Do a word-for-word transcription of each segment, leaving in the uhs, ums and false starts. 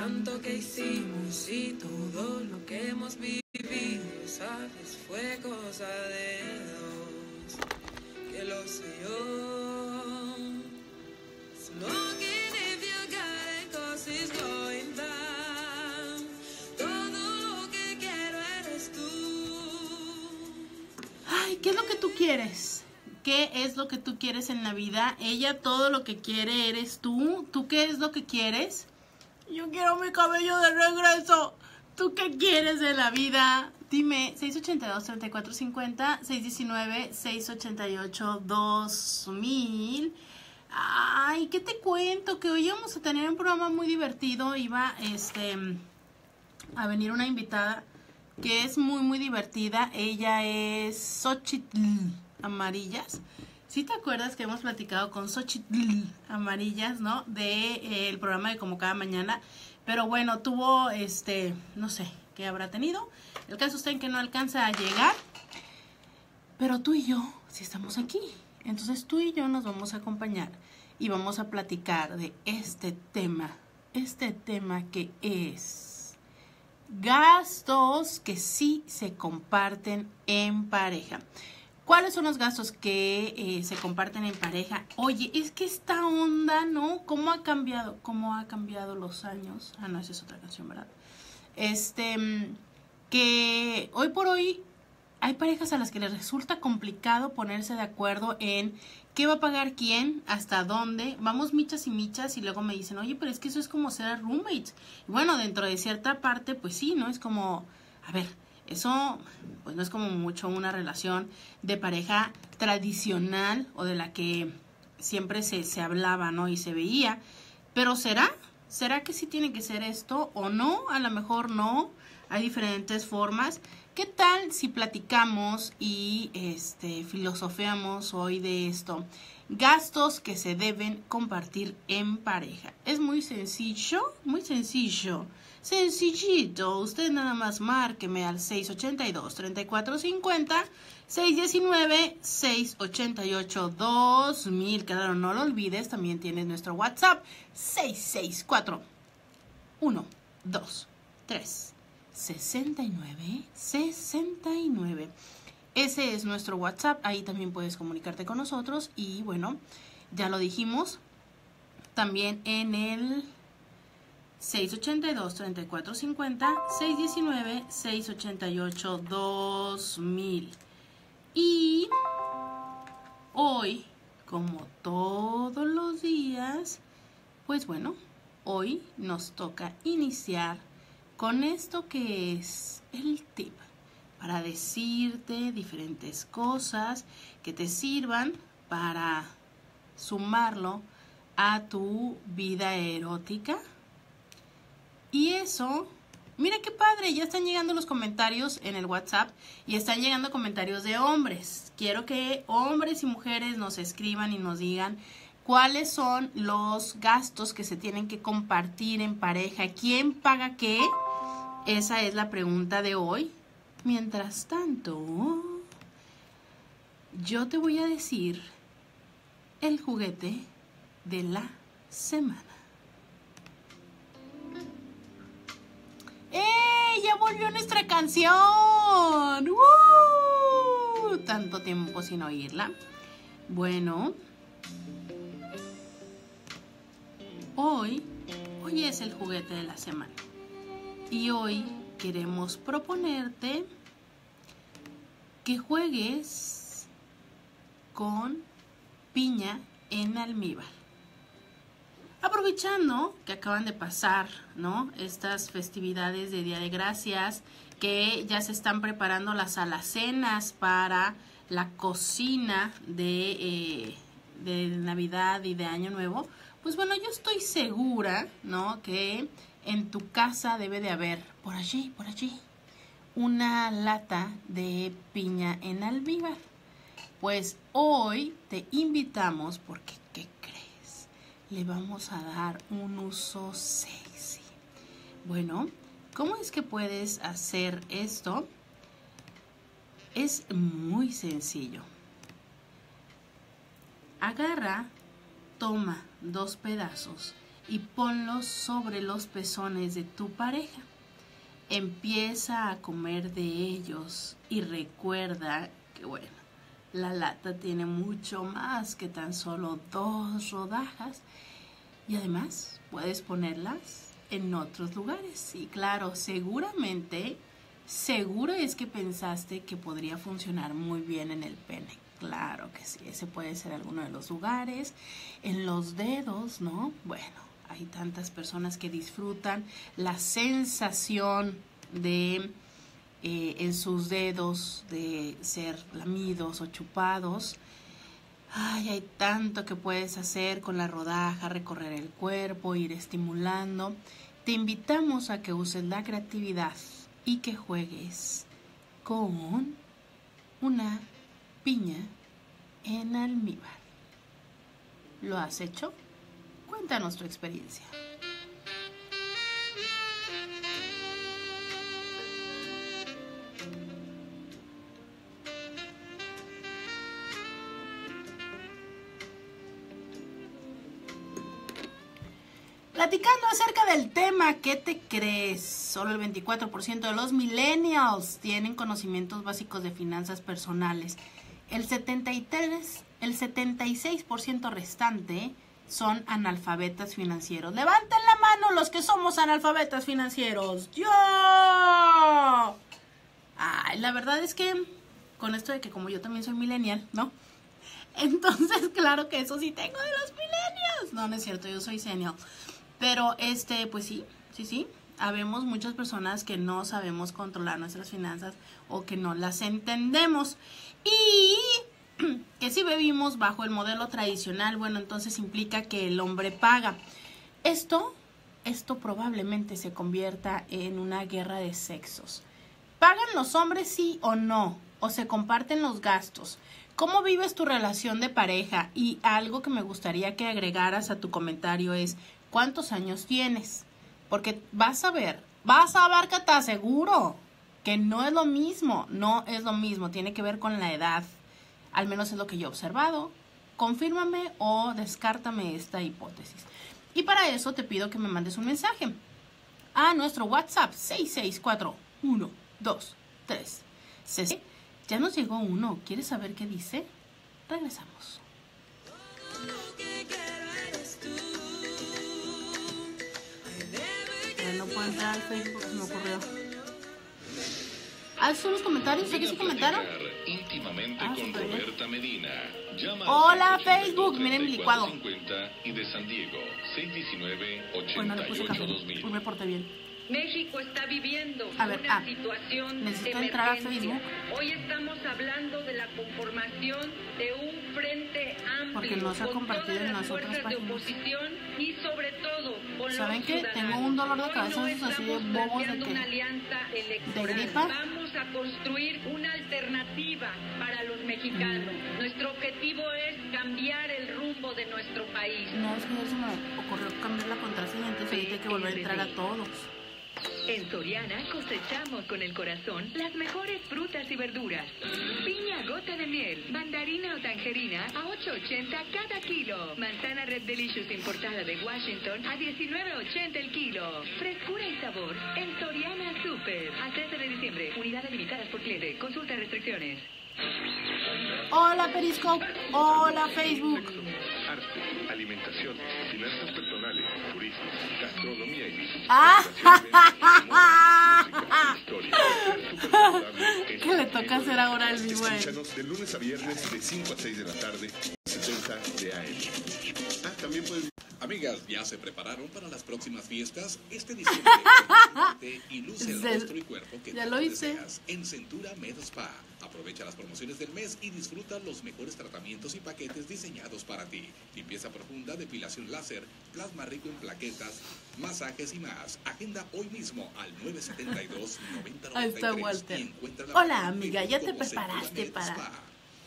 tanto que hicimos y todo lo que hemos vivido, sabes, fue cosa de dos, que lo sé yo. Smoking if you got it, cause it's going down. Todo lo que quiero eres tú. Ay, ¿qué es lo que tú quieres? ¿Qué es lo que tú quieres en la vida? Ella todo lo que quiere eres tú. ¿Tú qué es lo que quieres? Yo quiero mi cabello de regreso. ¿Tú qué quieres de la vida? Dime, seis ocho dos, tres cuatro cinco cero, seis uno nueve, seis ocho ocho, dos mil. Ay, ¿qué te cuento? Que hoy vamos a tener un programa muy divertido. Iba este, a venir una invitada que es muy, muy divertida. Ella es Xochitl Amarillas. ¿Sí te acuerdas que hemos platicado con Xochitl Amarillas, no? De eh, el programa de Como Cada Mañana. Pero bueno, tuvo, este, no sé, qué habrá tenido. El caso está en que no alcanza a llegar. Pero tú y yo, sí estamos aquí. Entonces tú y yo nos vamos a acompañar y vamos a platicar de este tema. Este tema que es gastos que sí se comparten en pareja. ¿Cuáles son los gastos que eh, se comparten en pareja? Oye, es que esta onda, ¿no? ¿Cómo ha cambiado? ¿Cómo ha cambiado los años? Ah, no, esa es otra canción, ¿verdad? Este, que hoy por hoy hay parejas a las que les resulta complicado ponerse de acuerdo en qué va a pagar quién, hasta dónde. Vamos michas y michas y luego me dicen, oye, pero es que eso es como ser roommates. Y bueno, dentro de cierta parte, pues sí, ¿no? Es como, a ver, eso pues no es como mucho una relación de pareja tradicional o de la que siempre se, se hablaba, ¿no? Y se veía. Pero ¿será? ¿Será que sí tiene que ser esto o no? A lo mejor no. Hay diferentes formas. ¿Qué tal si platicamos y este, filosofeamos hoy de esto? Gastos que se deben compartir en pareja. Es muy sencillo, muy sencillo. Sencillito. Usted nada más márqueme al seis ocho dos, tres cuatro cinco cero, seis uno nueve, seis ocho ocho, dos mil. Claro, no lo olvides, también tienes nuestro WhatsApp seis seis cuatro, uno, dos, tres, sesenta y nueve, sesenta y nueve. Ese es nuestro WhatsApp, ahí también puedes comunicarte con nosotros y bueno, ya lo dijimos, también en el seis ocho dos, tres cuatro cinco cero, seis uno nueve, seis ocho ocho, dos mil. Y hoy, como todos los días, pues bueno, hoy nos toca iniciar con esto que es el tip para decirte diferentes cosas que te sirvan para sumarlo a tu vida erótica. Y eso, mira qué padre, ya están llegando los comentarios en el WhatsApp y están llegando comentarios de hombres. Quiero que hombres y mujeres nos escriban y nos digan cuáles son los gastos que se tienen que compartir en pareja. ¿Quién paga qué? Esa es la pregunta de hoy. Mientras tanto, yo te voy a decir el juguete de la semana. ¡Eh! ¡Ya volvió nuestra canción! ¡Uh! Tanto tiempo sin oírla. Bueno, hoy, hoy es el juguete de la semana. Y hoy queremos proponerte que juegues con piña en almíbar. Aprovechando que acaban de pasar, ¿no?, estas festividades de Día de Gracias, que ya se están preparando las alacenas para la cocina de, eh, de Navidad y de Año Nuevo, pues bueno, yo estoy segura, ¿no?, que en tu casa debe de haber, por allí, por allí, una lata de piña en almíbar. Pues hoy te invitamos porque, ¿qué crees? Le vamos a dar un uso sexy. Bueno, ¿cómo es que puedes hacer esto? Es muy sencillo. Agarra, toma dos pedazos y ponlos sobre los pezones de tu pareja. Empieza a comer de ellos y recuerda que, bueno, la lata tiene mucho más que tan solo dos rodajas y además puedes ponerlas en otros lugares. Y claro, seguramente, seguro es que pensaste que podría funcionar muy bien en el pene. Claro que sí, ese puede ser alguno de los lugares, en los dedos, ¿no? Bueno, hay tantas personas que disfrutan la sensación de eh, en sus dedos de ser lamidos o chupados. Ay, hay tanto que puedes hacer con la rodaja, recorrer el cuerpo, ir estimulando. Te invitamos a que uses la creatividad y que juegues con una piña en almíbar. ¿Lo has hecho? Cuéntanos tu experiencia. Platicando acerca del tema, ¿qué te crees? Solo el veinticuatro por ciento de los millennials tienen conocimientos básicos de finanzas personales. El setenta y tres, el setenta y seis por ciento restante son analfabetas financieros. Levanten la mano los que somos analfabetas financieros. ¡Yo! Ay, la verdad es que con esto de que como yo también soy millennial, ¿no? Entonces, claro que eso sí tengo de los millennials. No, no es cierto, yo soy senior. Pero, este, pues sí, sí, sí. Habemos muchas personas que no sabemos controlar nuestras finanzas o que no las entendemos. Y que si vivimos bajo el modelo tradicional, bueno, entonces implica que el hombre paga. Esto, esto probablemente se convierta en una guerra de sexos. ¿Pagan los hombres sí o no? ¿O se comparten los gastos? ¿Cómo vives tu relación de pareja? Y algo que me gustaría que agregaras a tu comentario es, ¿cuántos años tienes? Porque vas a ver, vas a ver que te aseguro que no es lo mismo, no es lo mismo, tiene que ver con la edad. Al menos es lo que yo he observado. Confírmame o descártame esta hipótesis. Y para eso te pido que me mandes un mensaje a nuestro WhatsApp seis seis cuatro uno dos tres. Ya nos llegó uno. ¿Quieres saber qué dice? Regresamos. No puedo entrar al Facebook porque se me ocurrió. Ah, son los comentarios. ¿Aquí sí comentaron? Íntimamente Ah, con Roberta Medina. Llama Hola Facebook, miren mi licuado. Y de San Diego, seis uno nueve, ocho Bueno, le puse ocho, café. dos mil. Hoy me porté bien. México está viviendo A ver, una ah, situación necesito de entrar a emergencia. Facebook. Hoy estamos hablando de la conformación de un frente amplio Porque no se ha con compartido todas en las las otras fuerzas de páginas. oposición y sobre todo con ¿Saben los qué? ciudadanos. Tengo un dolor de Hoy cabeza no de esos así de estamos bobos de planteando que- una alianza electoral. de gripa. Vamos a construir una alternativa para los mexicanos. Mm. Nuestro objetivo es cambiar el rumbo de nuestro país. No, es que ya se me ocurrió cambiar la contraseña, entonces ahorita hay que volver a entrar a todos. En Soriana cosechamos con el corazón las mejores frutas y verduras. Piña gota de miel, mandarina o tangerina a ocho ochenta cada kilo. Manzana Red Delicious importada de Washington a diecinueve ochenta el kilo. Frescura y sabor en Soriana Super. Al trece de diciembre, unidades limitadas por cliente. Consulta restricciones. Hola Periscope, hola Facebook. Arte, alimentación, finanzas personales, turismo, gastronomía y visita. Ah. Música, historia, ser súper saludable. ¿Qué le toca hacer ahora al vivo a él? Escúchanos de lunes a viernes de cinco a seis de la tarde, setenta de A M. Ah, también puedes... Amigas, ¿ya se prepararon para las próximas fiestas? Este diciembre, consiéntete y luce el Se- rostro y cuerpo que ya tú lo hice. deseas en Centura Med Spa. Aprovecha las promociones del mes y disfruta los mejores tratamientos y paquetes diseñados para ti. Limpieza profunda, depilación láser, plasma rico en plaquetas, masajes y más. Agenda hoy mismo al nueve siete dos, nueve cero Ahí nueve está tres Walter. y encuentra la Hola, página en amiga, Facebook ¿ya te como Centura preparaste Med para- Spa.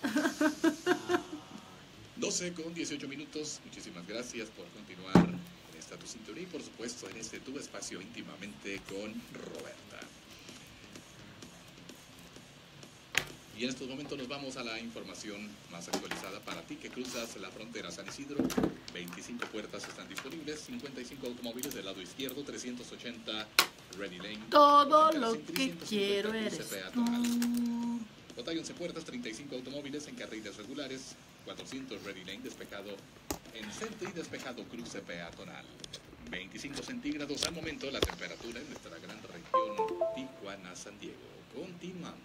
doce con dieciocho minutos. Muchísimas gracias por continuar en esta tu sintonía y por supuesto en este tu espacio íntimamente con Roberta. Y en estos momentos nos vamos a la información más actualizada para ti que cruzas la frontera San Isidro. veinticinco puertas están disponibles, cincuenta y cinco automóviles del lado izquierdo, trescientos ochenta Ready Lane. Todo lo que quiero eres tú. Botalla once puertas, treinta y cinco automóviles en carriles regulares, cuatrocientos Ready Lane despejado en centro y despejado cruce peatonal. veinticinco centígrados al momento la temperatura en nuestra gran región Tijuana-San Diego. Continuamos.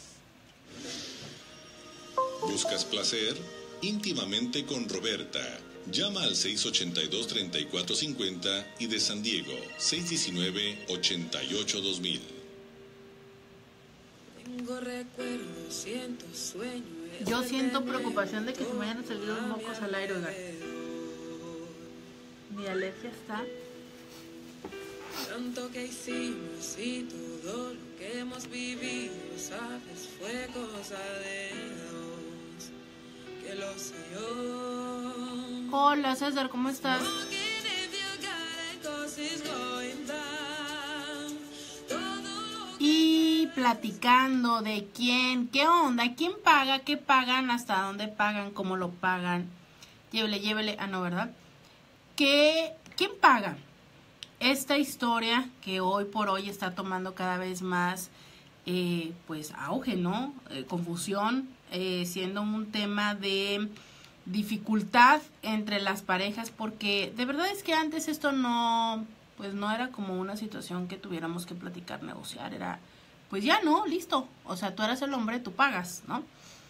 ¿Buscas placer? Íntimamente con Roberta. Llama al seis ochenta y dos, treinta y cuatro cincuenta y de San Diego, seis diecinueve, ochenta y ocho, dos mil. Tengo recuerdos, siento sueño. Yo siento preocupación de que se me vayan a salir los mocos al aire, oigan. Mi alergia está. Tanto que hicimos y todo lo que hemos vivido, sabes, fue cosa de dos, que lo sé yo. Hola César, ¿cómo estás? Y platicando de quién, qué onda, quién paga, qué pagan, hasta dónde pagan, cómo lo pagan. Llévele, llévele, ah no, ¿verdad? ¿Qué, quién paga? Esta historia que hoy por hoy está tomando cada vez más eh, pues auge, ¿no? Eh, confusión, eh, siendo un tema de dificultad entre las parejas, porque de verdad es que antes esto no, pues no era como una situación que tuviéramos que platicar, negociar, era pues ya no, listo, o sea, tú eres el hombre, tú pagas, ¿no?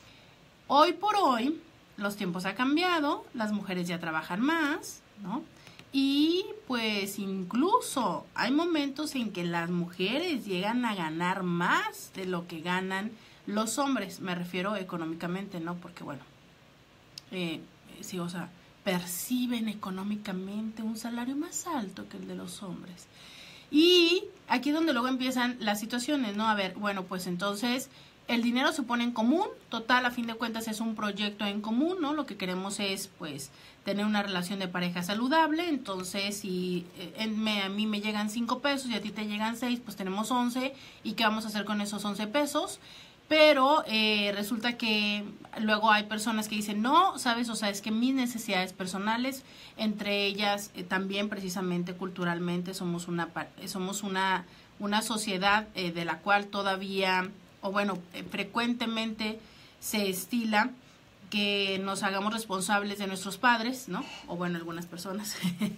Hoy por hoy los tiempos han cambiado, las mujeres ya trabajan más, ¿no? Y pues incluso hay momentos en que las mujeres llegan a ganar más de lo que ganan los hombres. Me refiero económicamente, ¿no? Porque bueno, eh, sí, o sea, perciben económicamente un salario más alto que el de los hombres. Y aquí es donde luego empiezan las situaciones, ¿no? A ver, bueno, pues entonces el dinero se pone en común, total, a fin de cuentas es un proyecto en común, ¿no? Lo que queremos es, pues, tener una relación de pareja saludable, entonces si eh, me, a mí me llegan cinco pesos y a ti te llegan seis, pues tenemos once, ¿y qué vamos a hacer con esos once pesos? Pero eh, resulta que luego hay personas que dicen, no, ¿sabes? O sea, es que mis necesidades personales, entre ellas eh, también precisamente culturalmente somos una, somos una, una sociedad eh, de la cual todavía... o bueno, eh, frecuentemente se estila que nos hagamos responsables de nuestros padres, ¿no? O bueno, algunas personas.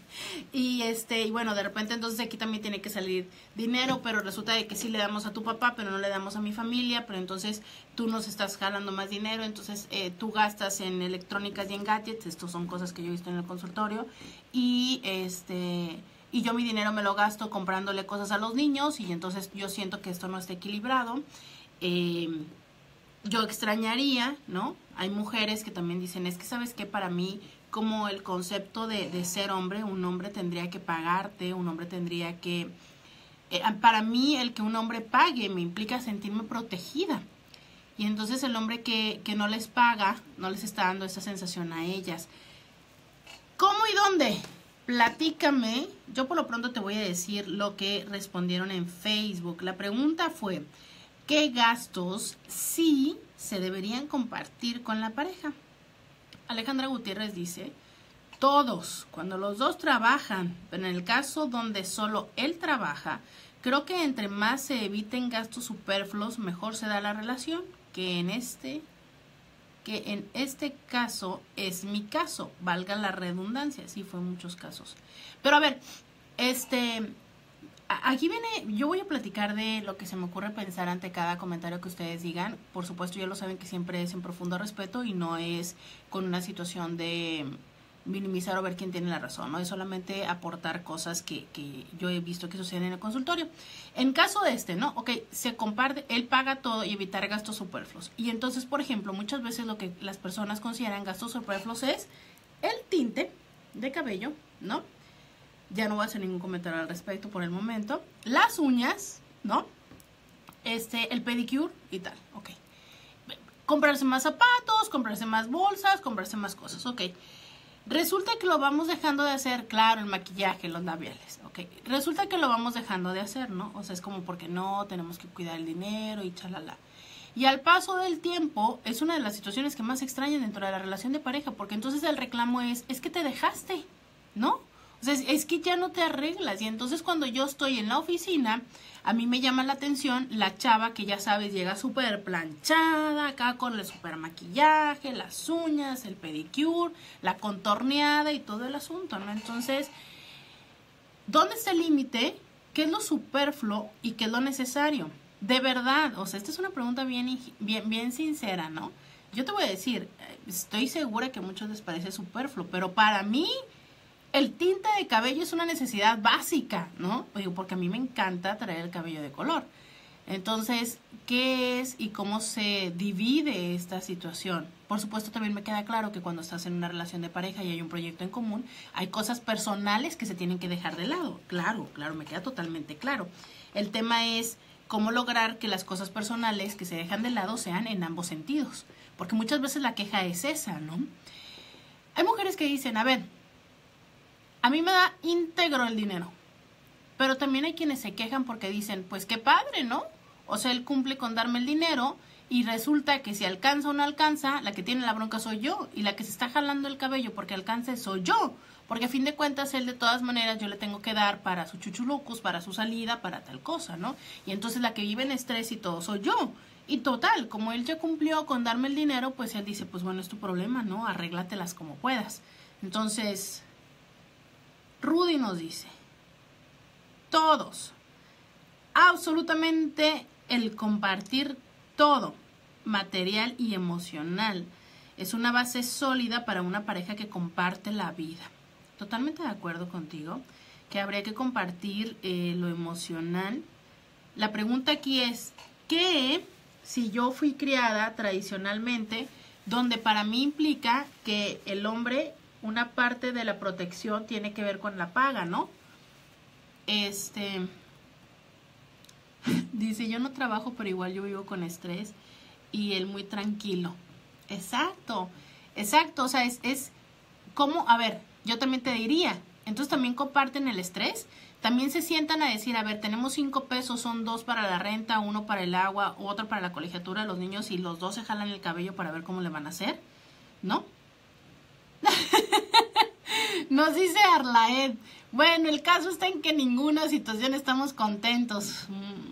y este, y bueno, de repente entonces aquí también tiene que salir dinero, pero resulta de que sí le damos a tu papá, pero no le damos a mi familia, pero entonces tú nos estás jalando más dinero, entonces eh, tú gastas en electrónicas y en gadgets, estos son cosas que yo he visto en el consultorio, y este... y yo mi dinero me lo gasto comprándole cosas a los niños, y entonces yo siento que esto no está equilibrado. Eh, yo extrañaría, ¿no? Hay mujeres que también dicen, es que sabes que para mí, como el concepto de, de ser hombre, un hombre tendría que pagarte, un hombre tendría que... Eh, para mí, el que un hombre pague me implica sentirme protegida. Y entonces el hombre que, que no les paga, no les está dando esa sensación a ellas. ¿Cómo y dónde? Platícame. Yo por lo pronto te voy a decir lo que respondieron en Facebook. La pregunta fue... ¿qué gastos sí se deberían compartir con la pareja? Alejandra Gutiérrez dice, todos, cuando los dos trabajan, pero en el caso donde solo él trabaja, creo que entre más se eviten gastos superfluos, mejor se da la relación, que en este, que en este caso es mi caso, valga la redundancia, sí fue en muchos casos. Pero a ver, este... aquí viene, yo voy a platicar de lo que se me ocurre pensar ante cada comentario que ustedes digan. Por supuesto, ya lo saben que siempre es en profundo respeto y no es con una situación de minimizar o ver quién tiene la razón, ¿no? Es solamente aportar cosas que, que yo he visto que suceden en el consultorio. En caso de este, ¿no? Ok, se comparte, él paga todo y evitar gastos superfluos. Y entonces, por ejemplo, muchas veces lo que las personas consideran gastos superfluos es el tinte de cabello, ¿no? Ya no voy a hacer ningún comentario al respecto por el momento. Las uñas, ¿no? Este, el pedicure y tal, ok. Comprarse más zapatos, comprarse más bolsas, comprarse más cosas, ok. Resulta que lo vamos dejando de hacer, claro, el maquillaje, los labiales, ok. Resulta que lo vamos dejando de hacer, ¿no? O sea, es como porque no, tenemos que cuidar el dinero y chalala. Y al paso del tiempo es una de las situaciones que más extrañan dentro de la relación de pareja, porque entonces el reclamo es, es que te dejaste, ¿no? O sea, es, es que ya no te arreglas. Y entonces cuando yo estoy en la oficina, a mí me llama la atención la chava que ya sabes, llega súper planchada, acá con el súper maquillaje, las uñas, el pedicure, la contorneada y todo el asunto, ¿no? Entonces, ¿dónde está el límite? ¿Qué es lo superfluo y qué es lo necesario? De verdad, o sea, esta es una pregunta bien, bien, bien sincera, ¿no? Yo te voy a decir, estoy segura que a muchos les parece superfluo, pero para mí el tinte de cabello es una necesidad básica, ¿no? Porque a mí me encanta traer el cabello de color. Entonces, ¿qué es y cómo se divide esta situación? Por supuesto, también me queda claro que cuando estás en una relación de pareja y hay un proyecto en común, hay cosas personales que se tienen que dejar de lado. Claro, claro, me queda totalmente claro. El tema es cómo lograr que las cosas personales que se dejan de lado sean en ambos sentidos. Porque muchas veces la queja es esa, ¿no? Hay mujeres que dicen, a ver, a mí me da íntegro el dinero. Pero también hay quienes se quejan porque dicen, pues qué padre, ¿no? O sea, él cumple con darme el dinero y resulta que si alcanza o no alcanza, la que tiene la bronca soy yo. Y la que se está jalando el cabello porque alcance soy yo. Porque a fin de cuentas, él de todas maneras yo le tengo que dar para su chuchulucus, para su salida, para tal cosa, ¿no? Y entonces la que vive en estrés y todo soy yo. Y total, como él ya cumplió con darme el dinero, pues él dice, pues bueno, es tu problema, ¿no? Arréglatelas como puedas. Entonces, Rudy nos dice, todos, absolutamente el compartir todo, material y emocional, es una base sólida para una pareja que comparte la vida. Totalmente de acuerdo contigo, que habría que compartir eh, lo emocional. La pregunta aquí es, ¿qué si yo fui criada tradicionalmente, donde para mí implica que el hombre, una parte de la protección tiene que ver con la paga, ¿no? Este, dice, yo no trabajo, pero igual yo vivo con estrés y él muy tranquilo. Exacto, exacto, o sea, es, es como, a ver, yo también te diría, entonces también comparten el estrés, también se sientan a decir, a ver, tenemos cinco pesos, son dos para la renta, uno para el agua, otro para la colegiatura de los niños y los dos se jalan el cabello para ver cómo le van a hacer, ¿no? Nos dice Arlaed, bueno, el caso está en que en ninguna situación estamos contentos.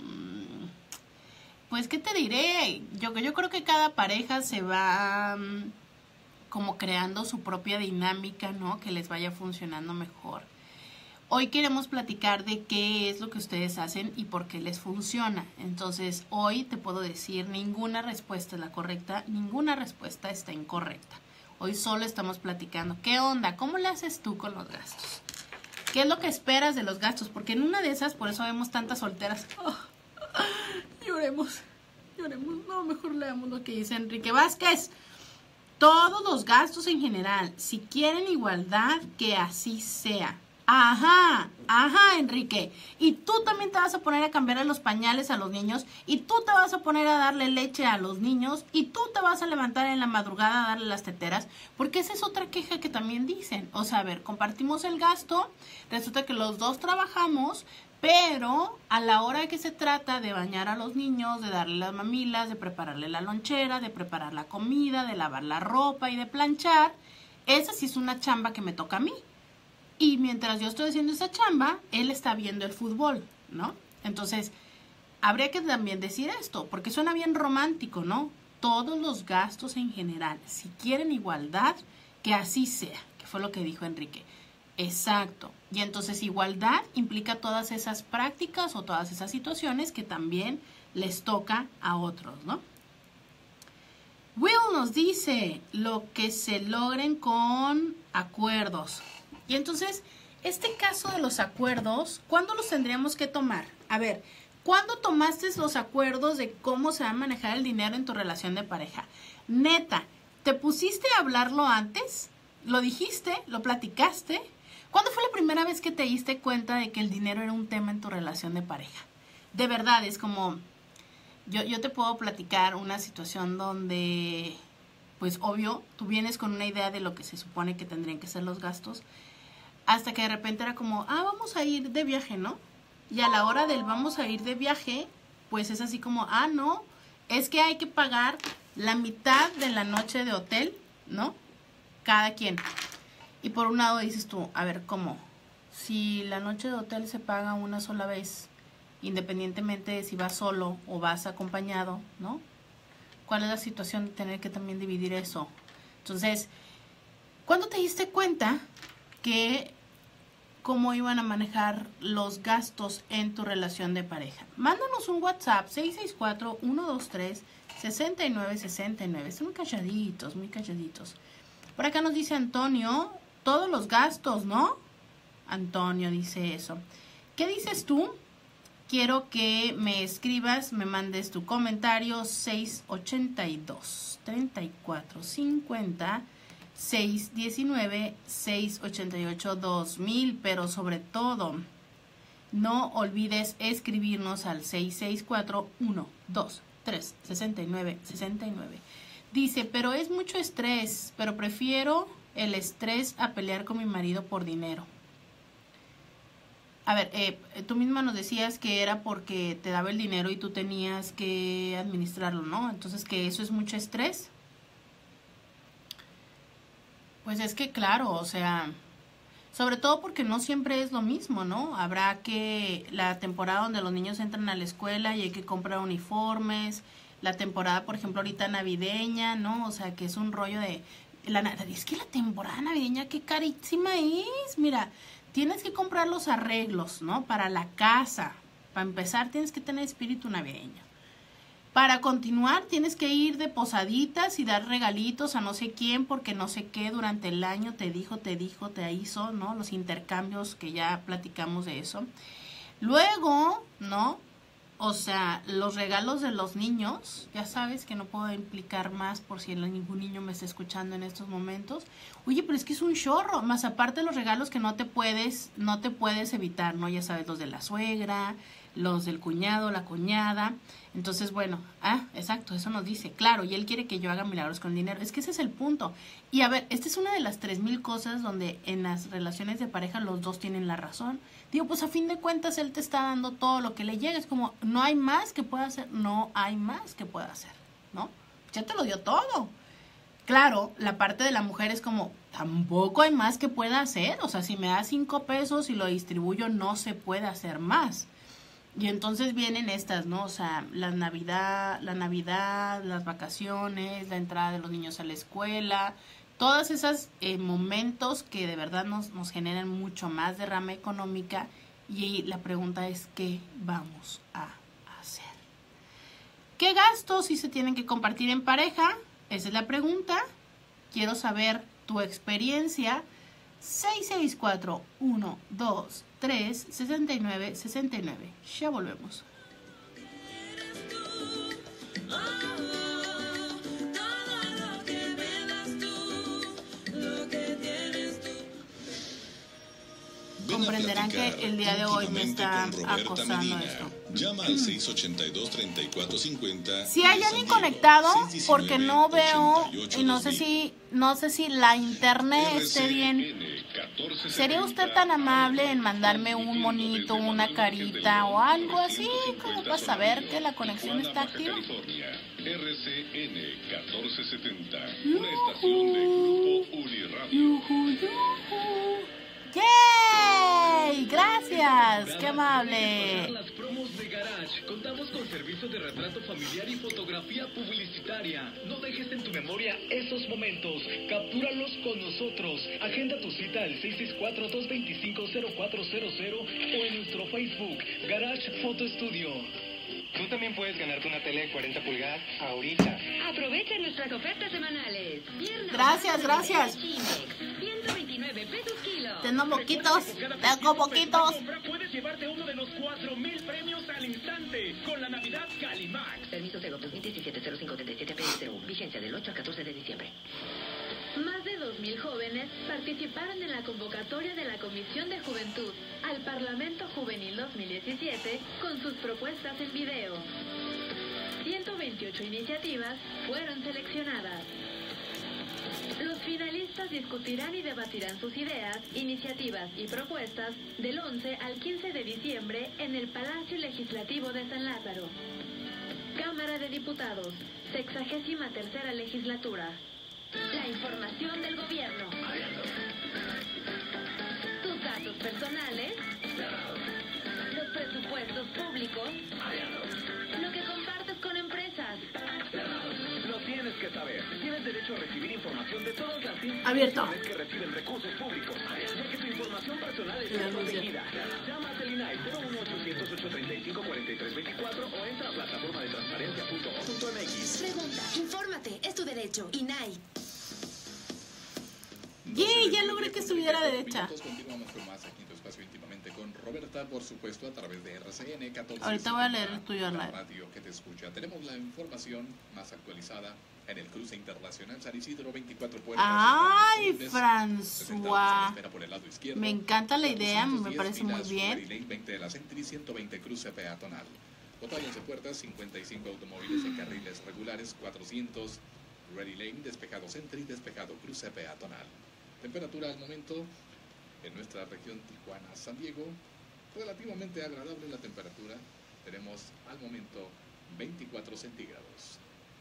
Pues, ¿qué te diré? Yo, yo creo que cada pareja se va um, como creando su propia dinámica, ¿no? Que les vaya funcionando mejor. Hoy queremos platicar de qué es lo que ustedes hacen y por qué les funciona. Entonces, hoy te puedo decir, ninguna respuesta es la correcta, ninguna respuesta está incorrecta. Hoy solo estamos platicando. ¿Qué onda? ¿Cómo le haces tú con los gastos? ¿Qué es lo que esperas de los gastos? Porque en una de esas, por eso vemos tantas solteras. Oh, lloremos, lloremos. No, mejor leamos lo que dice Enrique Vázquez. Todos los gastos en general, si quieren igualdad, que así sea. Ajá, ajá, Enrique. Y tú también te vas a poner a cambiar los pañales a los niños, y tú te vas a poner a darle leche a los niños, y tú te vas a levantar en la madrugada a darle las teteras, porque esa es otra queja que también dicen. O sea, a ver, compartimos el gasto, resulta que los dos trabajamos, pero a la hora que se trata de bañar a los niños, de darle las mamilas, de prepararle la lonchera, de preparar la comida, de lavar la ropa y de planchar, esa sí es una chamba que me toca a mí. Y mientras yo estoy haciendo esa chamba, él está viendo el fútbol, ¿no? Entonces, habría que también decir esto, porque suena bien romántico, ¿no? Todos los gastos en general, si quieren igualdad, que así sea, que fue lo que dijo Enrique. Exacto. Y entonces igualdad implica todas esas prácticas o todas esas situaciones que también les toca a otros, ¿no? Will nos dice lo que se logren con acuerdos. Y entonces, este caso de los acuerdos, ¿cuándo los tendríamos que tomar? A ver, ¿cuándo tomaste los acuerdos de cómo se va a manejar el dinero en tu relación de pareja? Neta, ¿te pusiste a hablarlo antes? ¿Lo dijiste? ¿Lo platicaste? ¿Cuándo fue la primera vez que te diste cuenta de que el dinero era un tema en tu relación de pareja? De verdad, es como, yo, yo te puedo platicar una situación donde, pues obvio, tú vienes con una idea de lo que se supone que tendrían que ser los gastos, hasta que de repente era como, ah, vamos a ir de viaje, ¿no? Y a la hora del vamos a ir de viaje, pues es así como, ah, no, es que hay que pagar la mitad de la noche de hotel, ¿no? Cada quien. Y por un lado dices tú, a ver, ¿cómo? Si la noche de hotel se paga una sola vez, independientemente de si vas solo o vas acompañado, ¿no? ¿Cuál es la situación de tener que también dividir eso? Entonces, ¿cuándo te diste cuenta que cómo iban a manejar los gastos en tu relación de pareja? Mándanos un WhatsApp seis seis cuatro, uno dos tres, seis nueve seis nueve. Están muy calladitos, muy calladitos. Por acá nos dice Antonio, todos los gastos, ¿no? Antonio dice eso. ¿Qué dices tú? Quiero que me escribas, me mandes tu comentario seis ochenta y dos, treinta y cuatro, cincuenta, seis diecinueve, seis ochenta y ocho, dos mil, pero sobre todo no olvides escribirnos al seis seis cuatro, uno dos tres, seis nueve seis nueve. Dice, pero es mucho estrés, pero prefiero el estrés a pelear con mi marido por dinero. A ver, eh, tú misma nos decías que era porque te daba el dinero y tú tenías que administrarlo, ¿no? Entonces, ¿que eso es mucho estrés? Pues es que claro, o sea, sobre todo porque no siempre es lo mismo, ¿no? Habrá que la temporada donde los niños entran a la escuela y hay que comprar uniformes, la temporada, por ejemplo, ahorita navideña, ¿no? O sea, que es un rollo de... La, es que la temporada navideña, qué carísima es, mira... Tienes que comprar los arreglos, ¿no? Para la casa. Para empezar, tienes que tener espíritu navideño. Para continuar, tienes que ir de posaditas y dar regalitos a no sé quién, porque no sé qué durante el año te dijo, te dijo, te hizo, ¿no? Los intercambios que ya platicamos de eso. Luego, ¿no? O sea, los regalos de los niños, ya sabes que no puedo implicar más por si ningún niño me está escuchando en estos momentos. Oye, pero es que es un chorro, más aparte los regalos que no te puedes, no te puedes evitar, ¿no? Ya sabes, los de la suegra, los del cuñado, la cuñada. Entonces, bueno, ah, exacto, eso nos dice, claro, y él quiere que yo haga milagros con el dinero. Es que ese es el punto. Y a ver, esta es una de las tres mil cosas donde en las relaciones de pareja los dos tienen la razón. Digo, pues a fin de cuentas él te está dando todo lo que le llega. Es como, no hay más que pueda hacer, no hay más que pueda hacer, ¿no? Ya te lo dio todo. Claro, la parte de la mujer es como, tampoco hay más que pueda hacer. O sea, si me da cinco pesos y lo distribuyo, no se puede hacer más. Y entonces vienen estas, ¿no? O sea, la Navidad, la Navidad, las vacaciones, la entrada de los niños a la escuela, todos esos eh, momentos que de verdad nos, nos generan mucho más derrama económica. Y la pregunta es, ¿qué vamos a hacer? ¿Qué gastos sí se tienen que compartir en pareja? Esa es la pregunta. Quiero saber tu experiencia. seis seis cuatro, uno dos tres, seis nueve seis nueve. Ya volvemos. Comprenderán que el día de hoy me está acosando esto. Llama al seis ochenta y dos, treinta y cuatro cincuenta. Si hay alguien conectado, porque no veo y no sé si no sé si la internet esté bien. ¿Sería usted tan amable en mandarme un monito, una carita o algo así como para saber que la conexión está activa? R C N catorce setenta, una estación de Grupo Uniradio. ¡Yay! ¡Gracias! ¡Qué amable! Las promos de Garage. Contamos con servicios de retrato familiar y fotografía publicitaria. No dejes en tu memoria esos momentos. Captúralos con nosotros. Agenda tu cita al seis seis cuatro, dos dos cinco, cero cuatro cero cero o en nuestro Facebook, Garage Photo Studio. Tú también puedes ganarte una tele de cuarenta pulgadas ahorita. Aprovecha nuestras ofertas semanales. Pierna Gracias, gracias. ciento veintinueve pesos kilo. Tengo poquitos, tengo poquitos. Puedes llevarte uno de los cuatro mil premios al instante con la Navidad Calimax. Permiso Sego dos mil diecisiete cero cinco treinta y siete P S U. Vigencia del ocho al catorce de diciembre. Más de dos mil jóvenes participaron en la convocatoria de la Comisión de Juventud al Parlamento Juvenil dos mil diecisiete con sus propuestas en video. ciento veintiocho iniciativas fueron seleccionadas. Los finalistas discutirán y debatirán sus ideas, iniciativas y propuestas del once al quince de diciembre en el Palacio Legislativo de San Lázaro. Cámara de Diputados, sexagésima tercera legislatura. La información del gobierno. Tus datos personales. Los presupuestos públicos. Lo que compartes con empresas. Lo tienes que saber. Tienes derecho a recibir información de todas las Abierto. instituciones que reciben recursos públicos, ya que tu información personal está protegida. Llama a Telinai cero uno ochocientos, ochocientos treinta y cinco, cuarenta y tres veinticuatro o entra a plataforma de transparencia punto o punto m x. Pregunta, infórmate, es tu derecho. I N A I. ¡Yay! Ya logré que estuviera derecha. Continuamos con más aquí en tu espacio íntimamente con Roberta, por supuesto, a través de R C N catorce. Ahorita voy a leer el tuyo, la Arla. radio que te escucha. Tenemos la información más actualizada en el cruce internacional San Isidro, veinticuatro puertas. ¡Ay, François! Espera por el lado izquierdo. Me encanta la idea, me doscientos diez parece muy filas, bien. Ready Lane veinte de la Sentry, ciento veinte cruce peatonal. Batallas de puertas, cincuenta y cinco automóviles en carriles regulares, cuatrocientos. Ready Lane, despejado Sentry, despejado cruce peatonal. Temperatura al momento en nuestra región Tijuana-San Diego, relativamente agradable la temperatura. Tenemos al momento veinticuatro centígrados.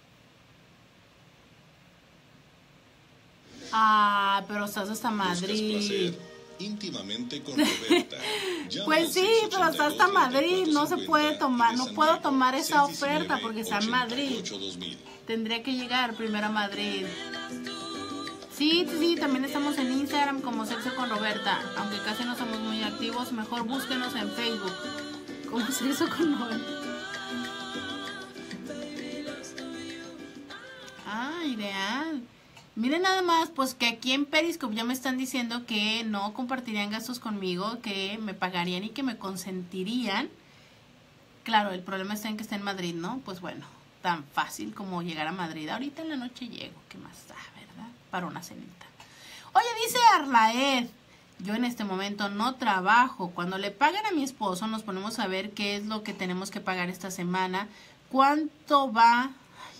Ah, pero estás hasta Madrid. Íntimamente con Roberta. Pues sí, pero está hasta Madrid. No se puede tomar, no puedo tomar esa oferta porque está en Madrid. Tendría que llegar primero a Madrid. Sí, sí, también estamos en Instagram como Sexo con Roberta. Aunque casi no somos muy activos, mejor búsquenos en Facebook como Sexo con Roberta. Ah, ideal. Miren nada más, pues que aquí en Periscope ya me están diciendo que no compartirían gastos conmigo, que me pagarían y que me consentirían. Claro, el problema está en que está en Madrid, ¿no? Pues bueno, tan fácil como llegar a Madrid. Ahorita en la noche llego, ¿qué más da, verdad? Para una cenita. Oye, dice Arlaed, yo en este momento no trabajo. Cuando le pagan a mi esposo nos ponemos a ver qué es lo que tenemos que pagar esta semana. ¿Cuánto va?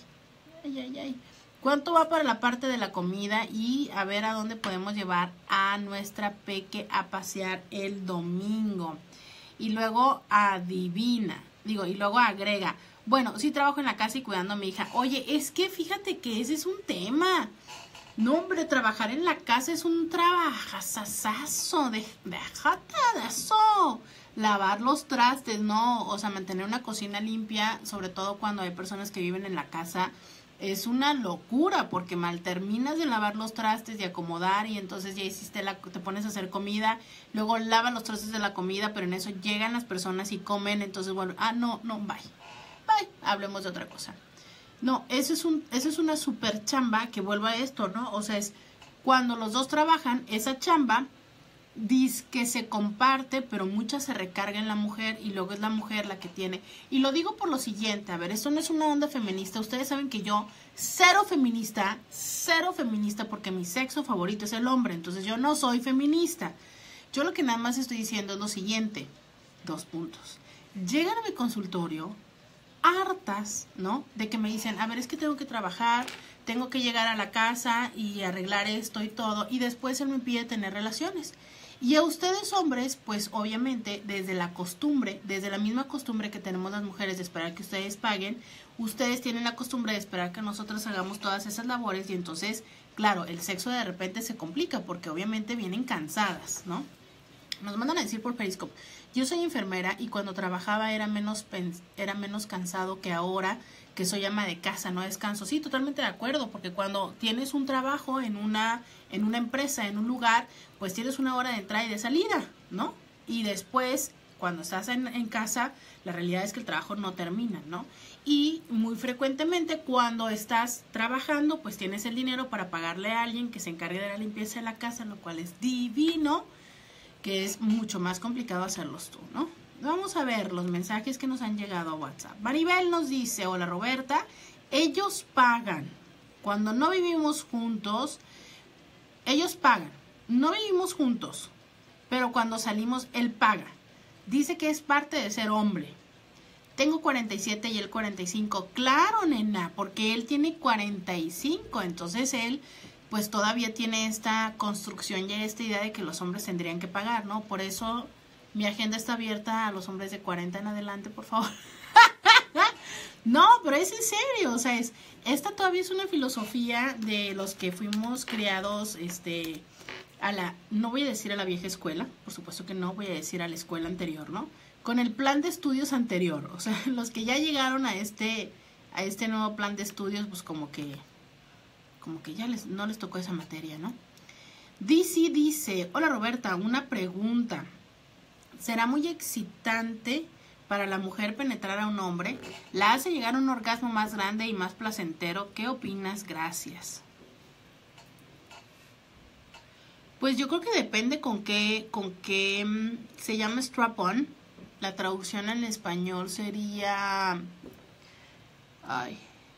Ay, ay, ay. ¿Cuánto va para la parte de la comida? Y a ver a dónde podemos llevar a nuestra peque a pasear el domingo. Y luego adivina, digo, y luego agrega, bueno, sí trabajo en la casa y cuidando a mi hija. Oye, es que fíjate que ese es un tema. No, hombre, trabajar en la casa es un trabajazazazo. De, déjate de eso. Lavar los trastes, ¿no? O sea, mantener una cocina limpia, sobre todo cuando hay personas que viven en la casa, es una locura porque mal terminas de lavar los trastes y acomodar y entonces ya hiciste la, te pones a hacer comida, luego lavas los trastes de la comida, pero en eso llegan las personas y comen, entonces bueno, ah, no, no, bye, bye, hablemos de otra cosa. No, eso es un, eso es una super chamba que vuelvo a esto, ¿no? O sea, es cuando los dos trabajan, esa chamba dice que se comparte, pero mucha se recarga en la mujer y luego es la mujer la que tiene. Y lo digo por lo siguiente, a ver, esto no es una onda feminista. Ustedes saben que yo, cero feminista, cero feminista porque mi sexo favorito es el hombre. Entonces yo no soy feminista. Yo lo que nada más estoy diciendo es lo siguiente, dos puntos. Llegan a mi consultorio hartas, ¿no? De que me dicen, a ver, es que tengo que trabajar, tengo que llegar a la casa y arreglar esto y todo, y después él me pide tener relaciones. Y a ustedes hombres, pues obviamente desde la costumbre, desde la misma costumbre que tenemos las mujeres de esperar que ustedes paguen, ustedes tienen la costumbre de esperar que nosotros hagamos todas esas labores y entonces, claro, el sexo de repente se complica porque obviamente vienen cansadas, ¿no? Nos mandan a decir por Periscope, yo soy enfermera y cuando trabajaba era menos, era menos cansado que ahora que soy ama de casa, no descanso. Sí, totalmente de acuerdo, porque cuando tienes un trabajo en una, en una empresa, en un lugar, pues tienes una hora de entrada y de salida, ¿no? Y después, cuando estás en, en casa, la realidad es que el trabajo no termina, ¿no? Y muy frecuentemente cuando estás trabajando, pues tienes el dinero para pagarle a alguien que se encargue de la limpieza de la casa, lo cual es divino, que es mucho más complicado hacerlos tú, ¿no? Vamos a ver los mensajes que nos han llegado a WhatsApp. Maribel nos dice, hola Roberta, ellos pagan. Cuando no vivimos juntos, ellos pagan. No vivimos juntos, pero cuando salimos, él paga. Dice que es parte de ser hombre. Tengo cuarenta y siete y él cuarenta y cinco. Claro, nena, porque él tiene cuarenta y cinco, entonces él pues todavía tiene esta construcción y esta idea de que los hombres tendrían que pagar, ¿no? Por eso mi agenda está abierta a los hombres de cuarenta en adelante, por favor. No, pero es en serio, o sea, es, esta todavía es una filosofía de los que fuimos criados, este, a la, no voy a decir a la vieja escuela, por supuesto que no, voy a decir a la escuela anterior, ¿no? Con el plan de estudios anterior, o sea, los que ya llegaron a este, a este nuevo plan de estudios, pues como que, como que ya les, no les tocó esa materia, ¿no? D C dice, hola Roberta, una pregunta, ¿será muy excitante para la mujer penetrar a un hombre? ¿La hace llegar a un orgasmo más grande y más placentero? ¿Qué opinas? Gracias. Pues yo creo que depende con qué, con qué um, se llama strap-on. La traducción en español sería... Ay.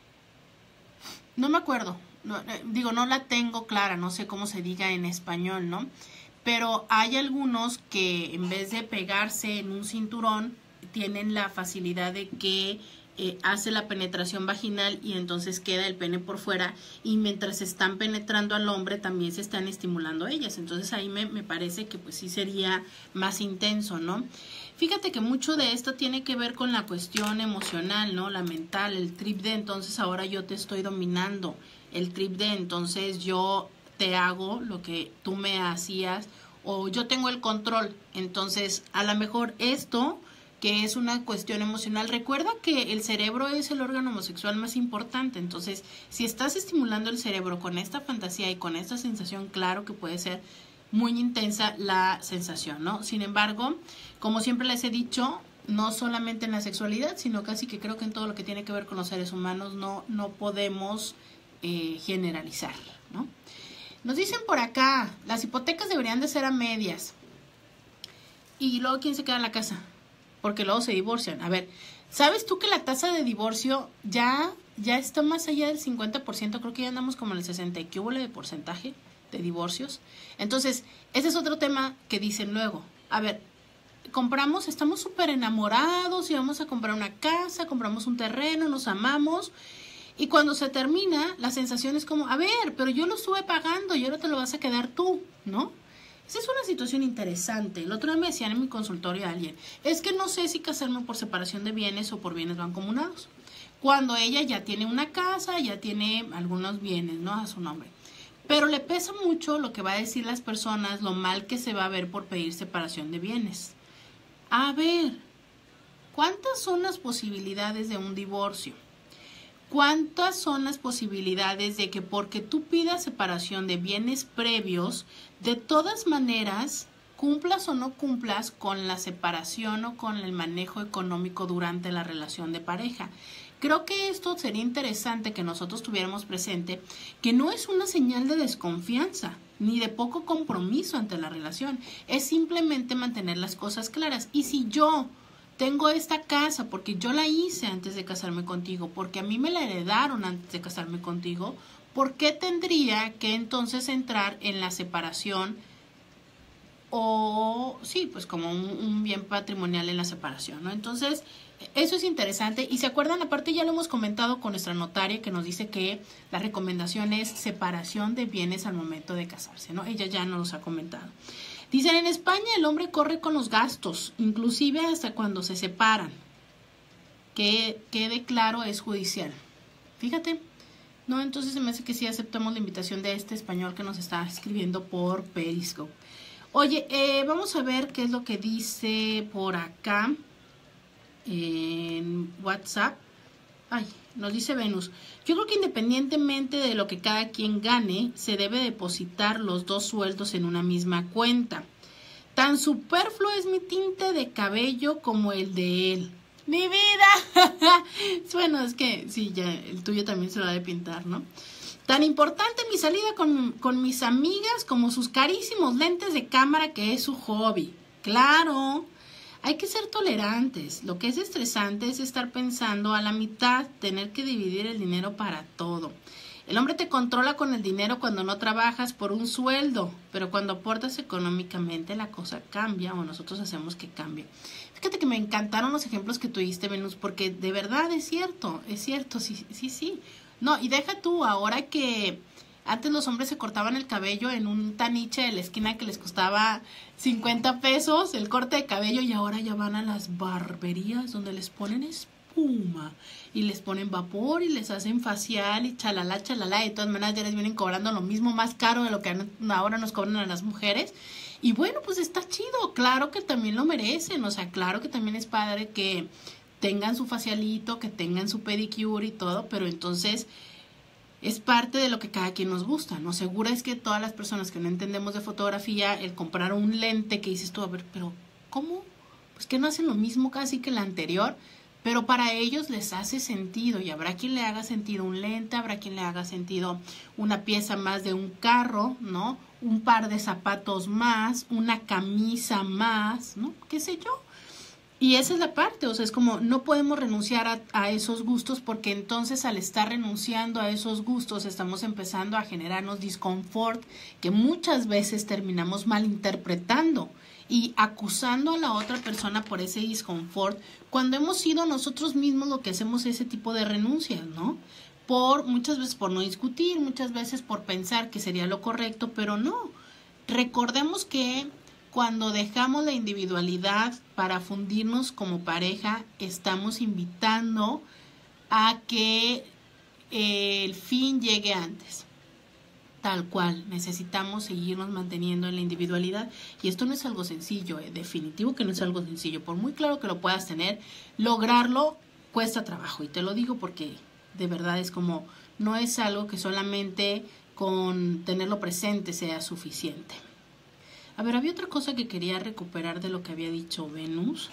No me acuerdo. No, eh, digo, no la tengo clara, no sé cómo se diga en español, ¿no? Pero hay algunos que en vez de pegarse en un cinturón, tienen la facilidad de que eh, hace la penetración vaginal y entonces queda el pene por fuera, y mientras están penetrando al hombre también se están estimulando ellas. Entonces ahí me, me parece que pues sí sería más intenso, ¿no? Fíjate que mucho de esto tiene que ver con la cuestión emocional, ¿no? La mental, el trip de entonces ahora yo te estoy dominando, el trip de entonces yo te hago lo que tú me hacías, o yo tengo el control. Entonces a lo mejor esto, que es una cuestión emocional, recuerda que el cerebro es el órgano homosexual más importante. Entonces si estás estimulando el cerebro con esta fantasía y con esta sensación, claro que puede ser muy intensa la sensación, ¿no? Sin embargo, como siempre les he dicho, no solamente en la sexualidad, sino casi que creo que en todo lo que tiene que ver con los seres humanos no, no podemos eh, generalizar, ¿no? Nos dicen por acá, las hipotecas deberían de ser a medias. Y luego, ¿quién se queda en la casa? Porque luego se divorcian. A ver, ¿sabes tú que la tasa de divorcio ya, ya está más allá del cincuenta por ciento? Creo que ya andamos como en el sesenta por ciento. ¿Qué hubo de porcentaje de divorcios? Entonces, ese es otro tema que dicen luego. A ver, compramos, estamos súper enamorados y vamos a comprar una casa, compramos un terreno, nos amamos. Y cuando se termina, la sensación es como, a ver, pero yo lo estuve pagando y ahora te lo vas a quedar tú, ¿no? Esa es una situación interesante. El otro día me decían en mi consultorio a alguien, es que no sé si casarme por separación de bienes o por bienes mancomunados. Cuando ella ya tiene una casa, ya tiene algunos bienes, ¿no? A su nombre. Pero le pesa mucho lo que va a decir las personas, lo mal que se va a ver por pedir separación de bienes. A ver, ¿cuántas son las posibilidades de un divorcio? ¿Cuántas son las posibilidades de que porque tú pidas separación de bienes previos, de todas maneras, cumplas o no cumplas con la separación o con el manejo económico durante la relación de pareja? Creo que esto sería interesante que nosotros tuviéramos presente, que no es una señal de desconfianza ni de poco compromiso ante la relación, es simplemente mantener las cosas claras. Y si yo tengo esta casa porque yo la hice antes de casarme contigo, porque a mí me la heredaron antes de casarme contigo, ¿por qué tendría que entonces entrar en la separación o, sí, pues como un, un bien patrimonial en la separación, ¿no? Entonces, eso es interesante. Y se acuerdan, aparte ya lo hemos comentado con nuestra notaria que nos dice que la recomendación es separación de bienes al momento de casarse, ¿no? Ella ya nos los ha comentado. Dicen, en España el hombre corre con los gastos, inclusive hasta cuando se separan. Que quede claro, es judicial. Fíjate, no, entonces se me hace que sí aceptamos la invitación de este español que nos está escribiendo por Periscope. Oye, eh, vamos a ver qué es lo que dice por acá en WhatsApp. Ay, nos dice Venus, yo creo que independientemente de lo que cada quien gane, se debe depositar los dos sueldos en una misma cuenta. Tan superfluo es mi tinte de cabello como el de él. ¡Mi vida! Bueno, es que sí, ya el tuyo también se lo ha de pintar, ¿no? Tan importante mi salida con, con mis amigas como sus carísimos lentes de cámara, que es su hobby. ¡Claro! Hay que ser tolerantes. Lo que es estresante es estar pensando a la mitad, tener que dividir el dinero para todo. El hombre te controla con el dinero cuando no trabajas por un sueldo, pero cuando aportas económicamente la cosa cambia, o nosotros hacemos que cambie. Fíjate que me encantaron los ejemplos que tuviste, Venus, porque de verdad es cierto, es cierto, sí, sí, sí. No, y deja tú, ahora que antes los hombres se cortaban el cabello en un taniche de la esquina que les costaba cincuenta pesos el corte de cabello, y ahora ya van a las barberías donde les ponen espuma. Y les ponen vapor y les hacen facial y chalala, chalala. Y de todas maneras ya les vienen cobrando lo mismo, más caro de lo que ahora nos cobran a las mujeres. Y bueno, pues está chido. Claro que también lo merecen. O sea, claro que también es padre que tengan su facialito, que tengan su pedicure y todo. Pero entonces es parte de lo que cada quien nos gusta, ¿no? Segura es que todas las personas que no entendemos de fotografía, el comprar un lente que dices tú, a ver, pero ¿cómo? Pues que no hacen lo mismo casi que el anterior, pero para ellos les hace sentido y habrá quien le haga sentido un lente, habrá quien le haga sentido una pieza más de un carro, ¿no? Un par de zapatos más, una camisa más, ¿no? ¿Qué sé yo? Y esa es la parte, o sea, es como no podemos renunciar a, a esos gustos porque entonces al estar renunciando a esos gustos estamos empezando a generarnos disconfort que muchas veces terminamos malinterpretando y acusando a la otra persona por ese disconfort cuando hemos sido nosotros mismos lo que hacemos ese tipo de renuncias, ¿no? Por muchas veces por no discutir, muchas veces por pensar que sería lo correcto, pero no. Recordemos que cuando dejamos la individualidad para fundirnos como pareja, estamos invitando a que el fin llegue antes. Tal cual, necesitamos seguirnos manteniendo en la individualidad. Y esto no es algo sencillo, eh, definitivo que no es algo sencillo. Por muy claro que lo puedas tener, lograrlo cuesta trabajo. Y te lo digo porque de verdad es como, no es algo que solamente con tenerlo presente sea suficiente. A ver, había otra cosa que quería recuperar de lo que había dicho Venus.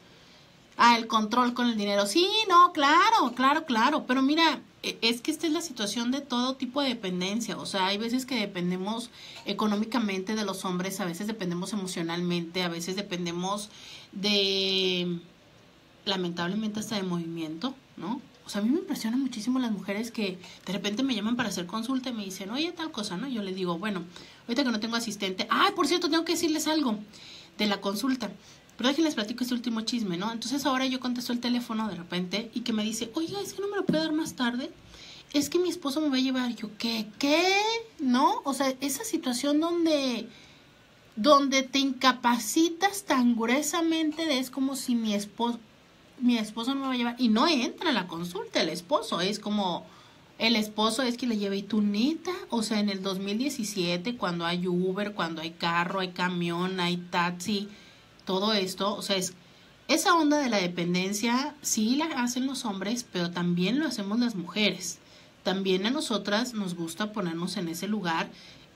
Ah, el control con el dinero. Sí, no, claro, claro, claro. Pero mira, es que esta es la situación de todo tipo de dependencia. O sea, hay veces que dependemos económicamente de los hombres, a veces dependemos emocionalmente, a veces dependemos de, lamentablemente, hasta de movimiento, ¿no? O sea, a mí me impresiona muchísimo las mujeres que de repente me llaman para hacer consulta y me dicen, oye, tal cosa, ¿no? Yo les digo, bueno, ahorita que no tengo asistente, ay, por cierto, tengo que decirles algo de la consulta. Pero déjenles platico este último chisme, ¿no? Entonces ahora yo contesto el teléfono de repente y que me dice, oiga, es que no me lo puede dar más tarde. Es que mi esposo me va a llevar. Yo, ¿qué? ¿Qué? ¿No? O sea, esa situación donde, donde te incapacitas tan gruesamente de es como si mi esposo... mi esposo no me va a llevar, y no entra a la consulta el esposo, es como, el esposo es quien le lleva, y tú neta, o sea, en el dos mil diecisiete, cuando hay Uber, cuando hay carro, hay camión, hay taxi, todo esto, o sea, es, esa onda de la dependencia, sí la hacen los hombres, pero también lo hacemos las mujeres, también a nosotras nos gusta ponernos en ese lugar,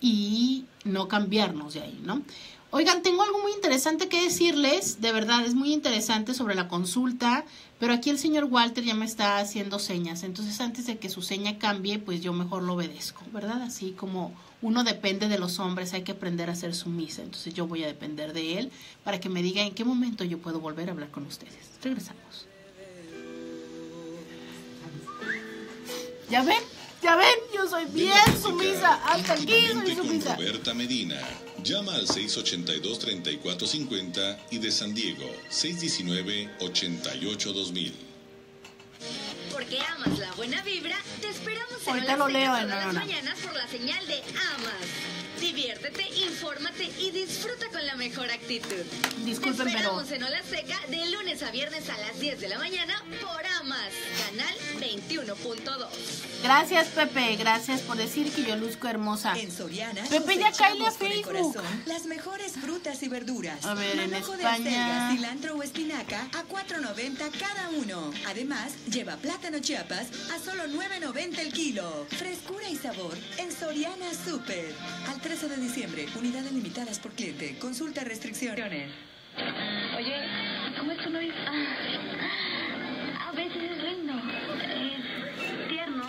y no cambiarnos de ahí, ¿no? Oigan, tengo algo muy interesante que decirles, de verdad, es muy interesante sobre la consulta, pero aquí el señor Walter ya me está haciendo señas, entonces antes de que su seña cambie, pues yo mejor lo obedezco, ¿verdad? Así como uno depende de los hombres, hay que aprender a ser sumisa, entonces yo voy a depender de él para que me diga en qué momento yo puedo volver a hablar con ustedes. Regresamos. ¿Ya ven? ¿Ya ven? Yo soy bien sumisa, hasta aquí soy sumisa. Roberta Medina. Llama al seis ochenta y dos, treinta y cuatro cincuenta y de San Diego, seis diecinueve, ochenta y ocho, dos mil. Porque amas la buena vibra, te esperamos en Ahorita lo leo, todas no, no, las no. mañanas por la señal de Amas. Diviértete, infórmate y disfruta con la mejor actitud. Disculpen, te esperamos pero... en Ola Seca de lunes a viernes a las diez de la mañana por Amas, canal veintiuno punto dos. Gracias, Pepe, gracias por decir que yo luzco hermosa. En Soriana, Pepe, ya cáele a cosechamos con el Facebook. corazón las mejores frutas y verduras. A ver, en Manojo de España... acelga, cilantro o espinaca a cuatro noventa cada uno. Además, lleva plátano Chiapas a solo nueve noventa el kilo. Frescura y sabor en Soriana Super. Al trece de diciembre, unidades limitadas por cliente. Consulta restricciones. Oye, ¿cómo es tu novio? Ah, a veces es lindo, es tierno,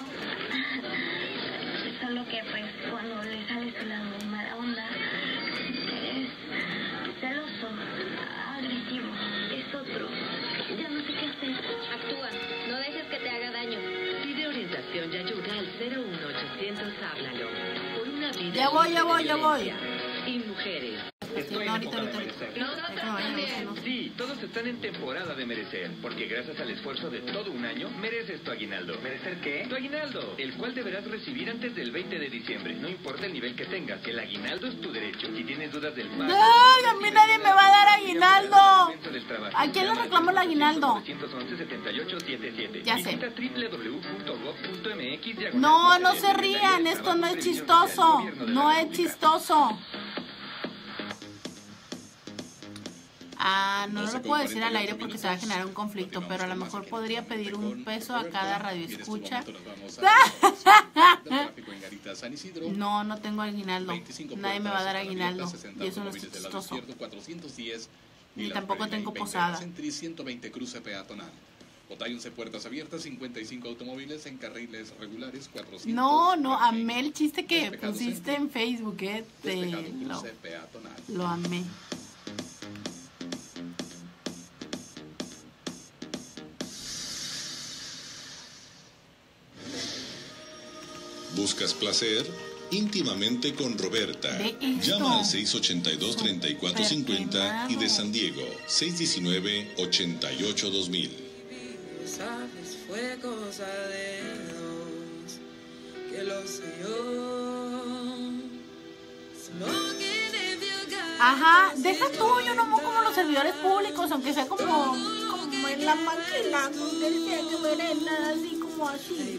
solo que pues cuando le sale su lado mala onda, es celoso, agresivo, es otro, ya no sé qué hacer. Actúa, no dejes que te haga daño. Pide orientación y ayuda al cero uno ochocientos Háblalo. Por una vida Ya voy, ya voy, ya voy. y mujeres. Estoy no, en ahorita, época de ahorita. merecer. No, no, no, no. Sí, todos están en temporada de merecer, porque gracias al esfuerzo de todo un año, mereces tu aguinaldo. ¿Merecer qué? Tu aguinaldo, el cual deberás recibir antes del veinte de diciembre. No importa el nivel que tengas, el aguinaldo es tu derecho. Si tienes dudas del pago... ¡Ay, a mí nadie me va a dar aguinaldo! ¿A quién le reclamo el aguinaldo? Ya sé. No, no se rían, esto no es chistoso. No es chistoso. Ah, no, no lo puedo decir al aire porque se va a generar un conflicto, pero a lo mejor podría pedir un peso a cada radioescucha. No, no tengo aguinaldo. Nadie me va a dar aguinaldo. Y eso no es chistoso. Ni tampoco tengo posada. Botay once puertas abiertas, cincuenta y cinco automóviles en carriles regulares, cuatrocientos. No, no, amé el chiste que pusiste en Facebook, eh. Te, lo, lo amé. ¿Buscas placer? Íntimamente con Roberta. Llama al seis ochenta y dos, treinta y cuatro cincuenta y de San Diego, seis diecinueve, ochenta y ocho, dos mil. Sabes, fue cosa de dos, que lo sé yo. Ajá, deja tú, yo no como los servidores públicos, aunque sea como, como en la máquina, donde sea que merenda, así como así.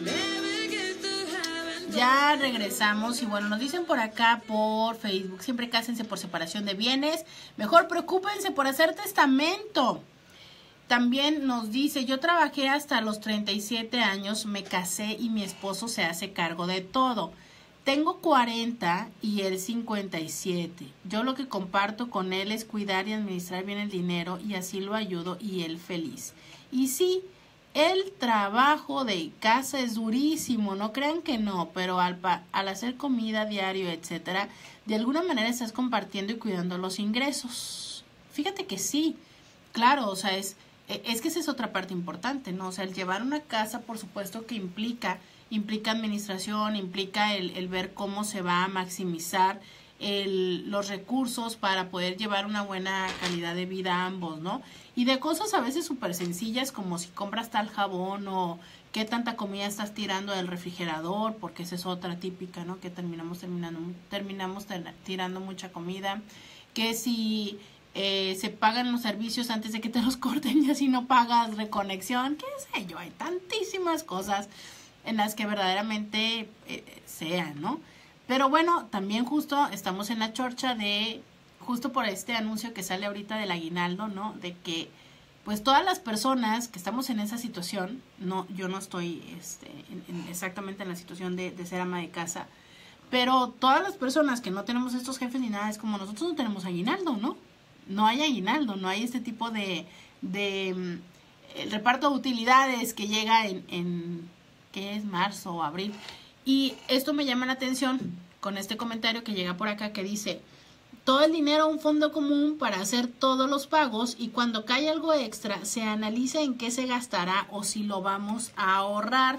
Ya regresamos y bueno, nos dicen por acá por Facebook, siempre cásense por separación de bienes, mejor preocúpense por hacer testamento. También nos dice, yo trabajé hasta los treinta y siete años, me casé y mi esposo se hace cargo de todo. Tengo cuarenta y él cincuenta y siete. Yo lo que comparto con él es cuidar y administrar bien el dinero y así lo ayudo y él feliz. Y sí, el trabajo de casa es durísimo, no crean que no, pero al, al hacer comida diario, etcétera, de alguna manera estás compartiendo y cuidando los ingresos. Fíjate que sí, claro, o sea, es... Es que esa es otra parte importante, ¿no? O sea, el llevar una casa, por supuesto que implica, implica administración, implica el, el ver cómo se va a maximizar el, los recursos para poder llevar una buena calidad de vida a ambos, ¿no? Y de cosas a veces súper sencillas como si compras tal jabón o qué tanta comida estás tirando del refrigerador, porque esa es otra típica, ¿no? Que terminamos, terminando, terminamos tirando mucha comida, que si... Eh, se pagan los servicios antes de que te los corten y así no pagas reconexión, qué sé yo, hay tantísimas cosas en las que verdaderamente eh, sean, ¿no? Pero bueno, también justo estamos en la chorcha de, justo por este anuncio que sale ahorita del aguinaldo, ¿no? De que pues todas las personas que estamos en esa situación, no, yo no estoy este, en, en exactamente en la situación de, de ser ama de casa, pero todas las personas que no tenemos estos jefes ni nada, es como nosotros no tenemos aguinaldo, ¿no? No hay aguinaldo, no hay este tipo de, de um, el reparto de utilidades que llega en, en, ¿qué es? Marzo o abril. Y esto me llama la atención con este comentario que llega por acá que dice, todo el dinero a un fondo común para hacer todos los pagos y cuando cae algo extra se analiza en qué se gastará o si lo vamos a ahorrar.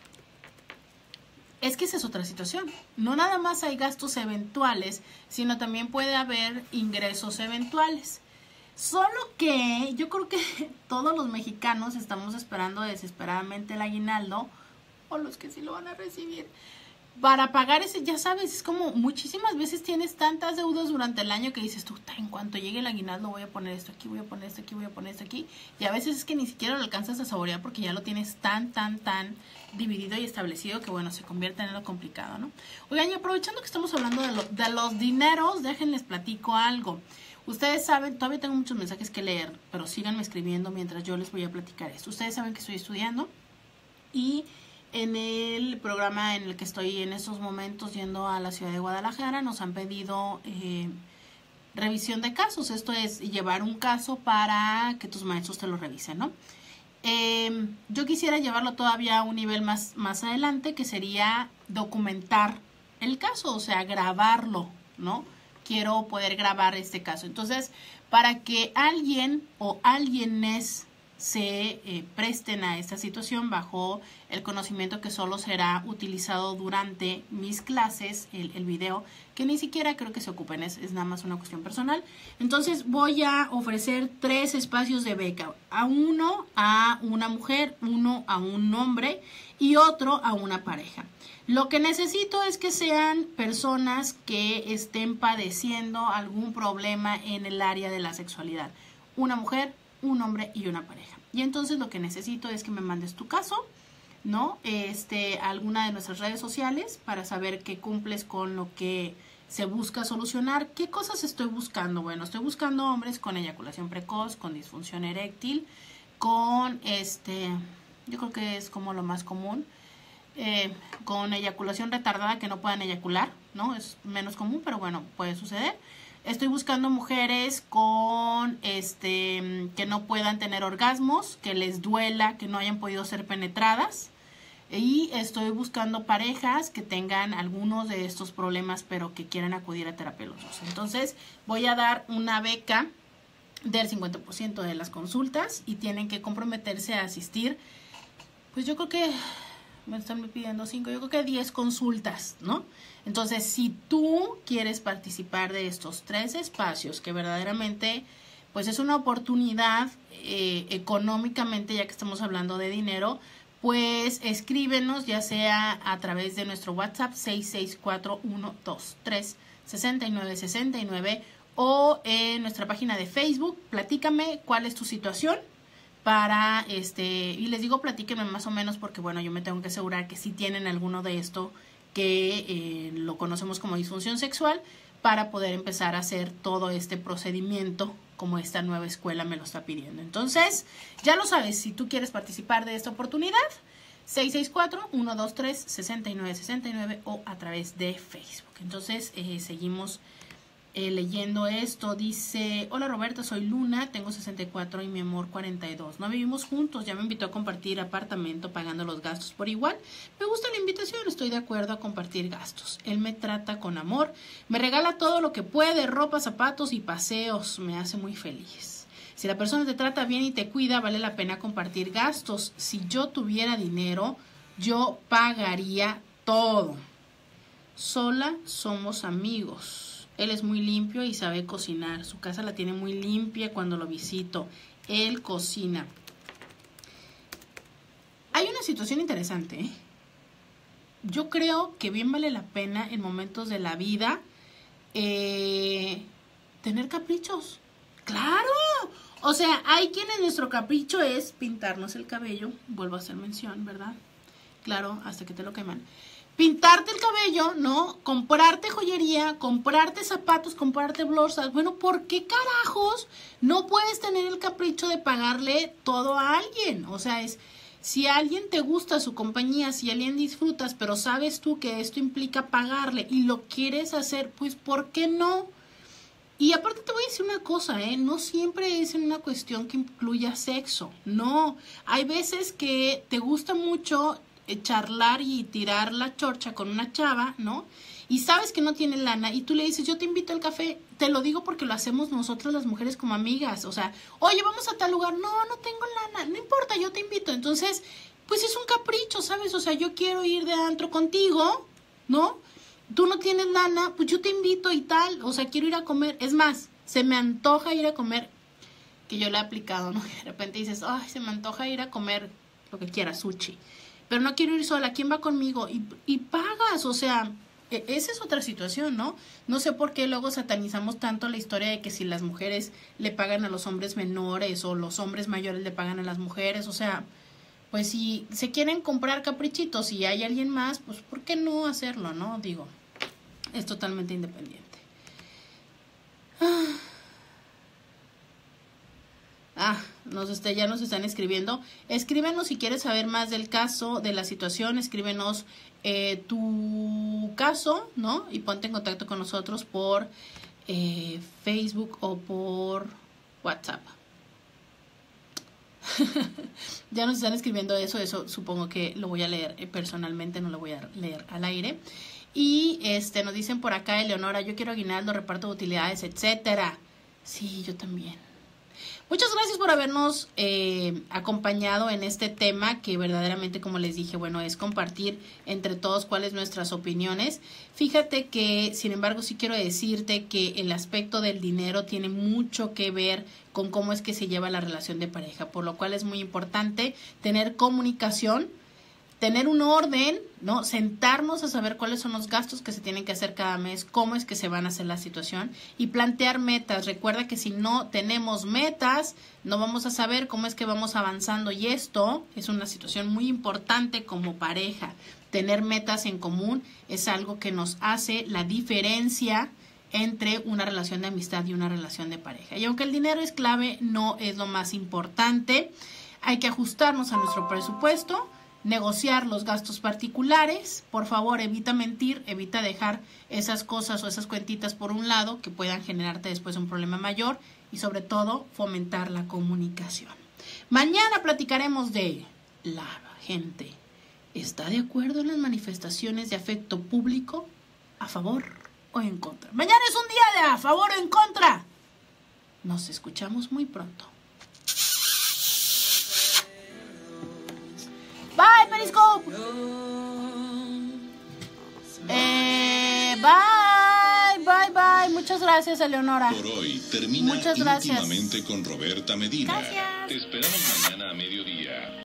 Es que esa es otra situación. No nada más hay gastos eventuales, sino también puede haber ingresos eventuales. Solo que yo creo que todos los mexicanos estamos esperando desesperadamente el aguinaldo, o los que sí lo van a recibir, para pagar ese, ya sabes, es como muchísimas veces tienes tantas deudas durante el año que dices tú, en cuanto llegue el aguinaldo voy a poner esto aquí, voy a poner esto aquí, voy a poner esto aquí, y a veces es que ni siquiera lo alcanzas a saborear porque ya lo tienes tan, tan, tan dividido y establecido que bueno, se convierte en algo complicado, ¿no? Oigan, y aprovechando que estamos hablando de, lo, de los dineros, déjenles platico algo. Ustedes saben, todavía tengo muchos mensajes que leer, pero síganme escribiendo mientras yo les voy a platicar esto. Ustedes saben que estoy estudiando y en el programa en el que estoy en estos momentos yendo a la ciudad de Guadalajara nos han pedido eh, revisión de casos. Esto es llevar un caso para que tus maestros te lo revisen, ¿no? Eh, yo quisiera llevarlo todavía a un nivel más, más adelante, que sería documentar el caso, o sea, grabarlo, ¿no? Quiero poder grabar este caso. Entonces, para que alguien o alguienes se eh, presten a esta situación bajo el conocimiento que solo será utilizado durante mis clases, el, el video, que ni siquiera creo que se ocupen, es, es nada más una cuestión personal. Entonces voy a ofrecer tres espacios de beca, a uno a una mujer, uno a un hombre y otro a una pareja. Lo que necesito es que sean personas que estén padeciendo algún problema en el área de la sexualidad. Una mujer, un hombre y una pareja. Y entonces lo que necesito es que me mandes tu caso, ¿no? Este, a alguna de nuestras redes sociales para saber que cumples con lo que se busca solucionar. ¿Qué cosas estoy buscando? Bueno, estoy buscando hombres con eyaculación precoz, con disfunción eréctil, con este, yo creo que es como lo más común, eh, con eyaculación retardada que no puedan eyacular, ¿no? Es menos común, pero bueno, puede suceder. Estoy buscando mujeres con este que no puedan tener orgasmos, que les duela, que no hayan podido ser penetradas. Y estoy buscando parejas que tengan algunos de estos problemas, pero que quieran acudir a terapia los dos. Entonces, voy a dar una beca del cincuenta por ciento de las consultas y tienen que comprometerse a asistir. Pues yo creo que me están pidiendo cinco, yo creo que diez consultas, ¿no? Entonces, si tú quieres participar de estos tres espacios, que verdaderamente, pues es una oportunidad eh, económicamente, ya que estamos hablando de dinero, pues escríbenos ya sea a través de nuestro WhatsApp seis seis cuatro uno dos tres seis nueve seis nueve o en nuestra página de Facebook. Platícame cuál es tu situación. Para, este, y les digo platíquenme más o menos porque, bueno, yo me tengo que asegurar que si tienen alguno de esto que eh, lo conocemos como disfunción sexual, para poder empezar a hacer todo este procedimiento como esta nueva escuela me lo está pidiendo. Entonces, ya lo sabes, si tú quieres participar de esta oportunidad, seis seis cuatro uno dos tres seis nueve seis nueve o a través de Facebook. Entonces, eh, seguimos Eh, leyendo esto. Dice: hola Roberta, soy Luna, tengo sesenta y cuatro y mi amor cuarenta y dos. No vivimos juntos, ya me invitó a compartir apartamento pagando los gastos por igual. Me gusta la invitación, estoy de acuerdo a compartir gastos. Él me trata con amor, me regala todo lo que puede, ropa, zapatos y paseos, me hace muy feliz. Si la persona te trata bien y te cuida, vale la pena compartir gastos. Si yo tuviera dinero, yo pagaría todo. Sola somos amigos. Él es muy limpio y sabe cocinar. Su casa la tiene muy limpia cuando lo visito. Él cocina. Hay una situación interesante, ¿eh? Yo creo que bien vale la pena en momentos de la vida eh, tener caprichos. ¡Claro! O sea, hay quienes nuestro capricho es pintarnos el cabello. Vuelvo a hacer mención, ¿verdad? Claro, hasta que te lo queman. Pintarte el cabello, ¿no? Comprarte joyería, comprarte zapatos, comprarte bolsas. Bueno, ¿por qué carajos no puedes tener el capricho de pagarle todo a alguien? O sea, es si a alguien te gusta su compañía, si a alguien disfrutas, pero sabes tú que esto implica pagarle y lo quieres hacer, pues ¿por qué no? Y aparte te voy a decir una cosa, ¿eh? No siempre es en una cuestión que incluya sexo. No, hay veces que te gusta mucho charlar y tirar la chorcha con una chava, ¿no? Y sabes que no tiene lana y tú le dices, yo te invito al café. Te lo digo porque lo hacemos nosotros las mujeres como amigas. O sea, oye, vamos a tal lugar. No, no tengo lana. No importa, yo te invito. Entonces, pues es un capricho, ¿sabes? O sea, yo quiero ir de antro contigo, ¿no? Tú no tienes lana, pues yo te invito y tal. O sea, quiero ir a comer. Es más, se me antoja ir a comer, que yo le he aplicado, ¿no? De repente dices, ay, se me antoja ir a comer lo que quieras, sushi. Pero no quiero ir sola, ¿quién va conmigo? Y, y pagas, o sea, esa es otra situación, ¿no? No sé por qué luego satanizamos tanto la historia de que si las mujeres le pagan a los hombres menores o los hombres mayores le pagan a las mujeres, o sea, pues si se quieren comprar caprichitos y hay alguien más, pues ¿por qué no hacerlo, no? Digo, es totalmente independiente. Ah. Ah, nos este, ya nos están escribiendo. Escríbenos si quieres saber más del caso, de la situación. Escríbenos eh, tu caso, ¿no? Y ponte en contacto con nosotros por eh, Facebook o por WhatsApp. Ya nos están escribiendo eso. Eso supongo que lo voy a leer eh, personalmente, no lo voy a leer al aire. Y este nos dicen por acá, Eleonora, yo quiero aguinaldo, reparto de utilidades, etcétera. Sí, yo también. Muchas gracias por habernos eh, acompañado en este tema que verdaderamente, como les dije, bueno, es compartir entre todos cuáles nuestras opiniones. Fíjate que, sin embargo, sí quiero decirte que el aspecto del dinero tiene mucho que ver con cómo es que se lleva la relación de pareja, por lo cual es muy importante tener comunicación, tener un orden, ¿no? Sentarnos a saber cuáles son los gastos que se tienen que hacer cada mes, cómo es que se van a hacer la situación y plantear metas. Recuerda que si no tenemos metas, no vamos a saber cómo es que vamos avanzando, y esto es una situación muy importante como pareja. Tener metas en común es algo que nos hace la diferencia entre una relación de amistad y una relación de pareja. Y aunque el dinero es clave, no es lo más importante. Hay que ajustarnos a nuestro presupuesto, negociar los gastos particulares. Por favor, evita mentir, evita dejar esas cosas o esas cuentitas por un lado que puedan generarte después un problema mayor, y sobre todo fomentar la comunicación. Mañana platicaremos de la gente. ¿Está de acuerdo en las manifestaciones de afecto público? ¿A favor o en contra? Mañana es un día de a favor o en contra. Nos escuchamos muy pronto. Bye, Periscope. Eh, bye, bye, bye. Muchas gracias, Eleonora. Por hoy termina Muchas gracias. Íntimamente con Roberta Medina. Gracias. Te esperamos mañana a mediodía.